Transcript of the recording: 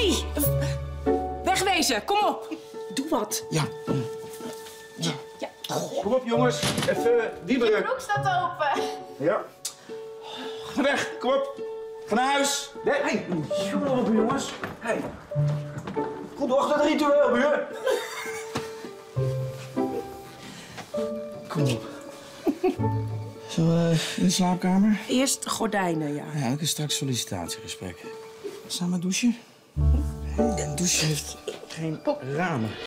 Nee! Wegwezen, kom op. Doe wat. Ja. Ja. Kom op, jongens. Even die Je brug. broek staat open. Ja. Ga weg, kom op. Ga naar huis. Nee, hey. Kom op, jongens. Hey. Goed ochtendritueel, buur. Kom op. Zullen we in de slaapkamer? Eerst de gordijnen, ja. Ja, ook een straks sollicitatiegesprek. Samen douchen? Een douche heeft geen ramen.